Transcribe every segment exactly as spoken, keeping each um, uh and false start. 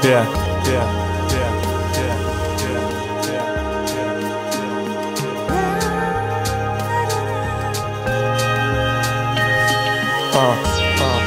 yeah, yeah, yeah, yeah, yeah, uh, uh,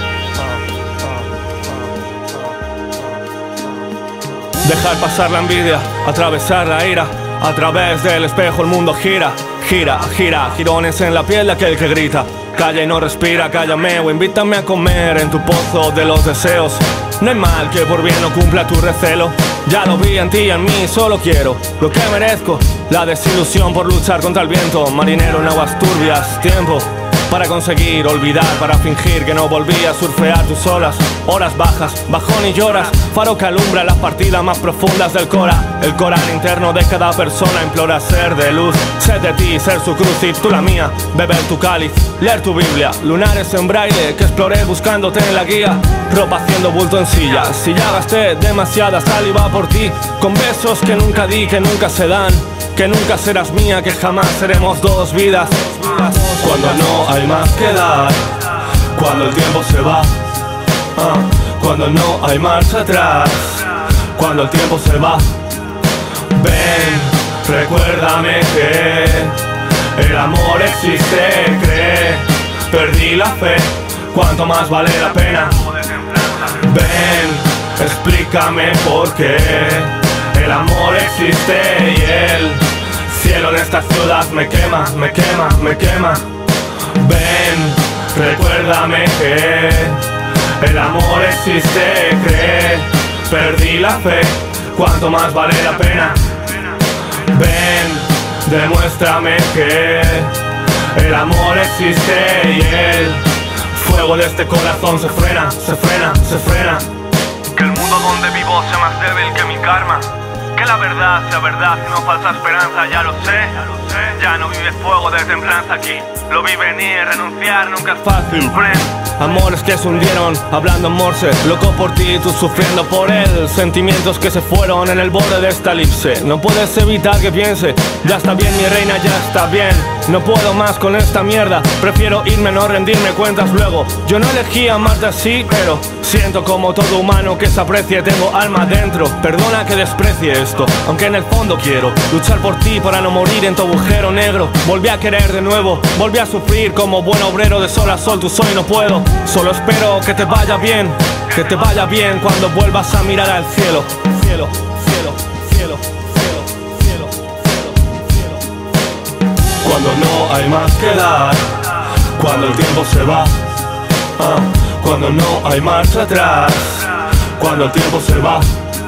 Dejar pasar la envidia, atravesar la ira. A través del espejo el mundo gira, gira, gira. Girones en la piel de aquel que grita. Calla y no respira, cállame o invítame a comer en tu pozo de los deseos. No hay mal que por bien no cumpla tu recelo. Ya lo vi en ti y en mí, solo quiero lo que merezco. La desilusión por luchar contra el viento. Marinero en aguas turbias, tiempo para conseguir olvidar, para fingir que no volví a surfear tus olas. Horas bajas, bajón y lloras. Faro que alumbra las partidas más profundas del Cora. El Corán interno de cada persona implora ser de luz. Ser de ti, ser su cruz y tú la mía. Beber tu cáliz, leer tu Biblia. Lunares en braille que exploré buscándote en la guía. Ropa haciendo bulto en sillas. Si ya gasté demasiada saliva por ti. Con besos que nunca di, que nunca se dan. Que nunca serás mía, que jamás seremos dos vidas. Cuando no hay más que dar, cuando el tiempo se va, uh, cuando no hay marcha atrás, cuando el tiempo se va. Ven, recuérdame que el amor existe, cree, perdí la fe, cuánto más vale la pena. Ven, explícame por qué el amor existe y el cielo de esta ciudad me quema, me quema, me quema. Ven, recuérdame que el amor existe, cree, perdí la fe, cuánto más vale la pena. Ven, demuéstrame que el amor existe y el fuego de este corazón se frena, se frena, se frena. Que el mundo donde vivo sea más débil que mi karma. Que la verdad sea verdad y no falsa esperanza, ya lo sé, ya lo sé. Ya no vive fuego de templanza aquí. Lo vi venir, renunciar nunca es fácil, friend. Amores que se hundieron, hablando en morse. Loco por ti, tú sufriendo por él. Sentimientos que se fueron en el borde de esta elipse. No puedes evitar que piense, ya está bien mi reina, ya está bien. No puedo más con esta mierda. Prefiero irme, no rendirme cuentas luego. Yo no elegí amarte así, pero siento como todo humano que se aprecie. Tengo alma dentro, perdona que desprecie esto, aunque en el fondo quiero luchar por ti para no morir en tu agujero negro. Volví a querer de nuevo, volví a sufrir como buen obrero. De sol a sol tú soy, no puedo. Solo espero que te vaya bien, que te vaya bien cuando vuelvas a mirar al cielo. Cielo, cielo, cielo, cielo, cielo, cielo, cielo. Cuando no hay más que dar, cuando el tiempo se va, uh, cuando no hay marcha atrás, cuando el tiempo se va.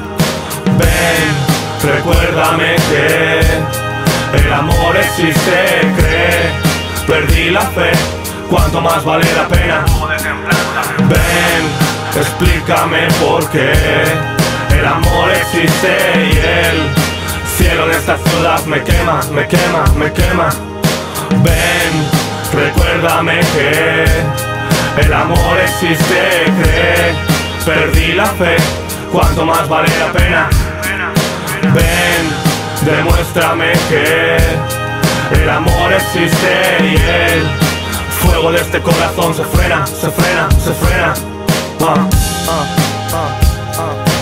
Ven, recuérdame que el amor existe, cree, perdí la fe, cuánto más vale la pena. Ven, explícame por qué el amor existe y el cielo de esta ciudad me quema, me quema, me quema. Ven, recuérdame que el amor existe, cree, perdí la fe, cuánto más vale la pena. Ven, demuéstrame que el amor existe y el fuego de este corazón se frena, se frena, se frena. Uh, uh, uh, uh.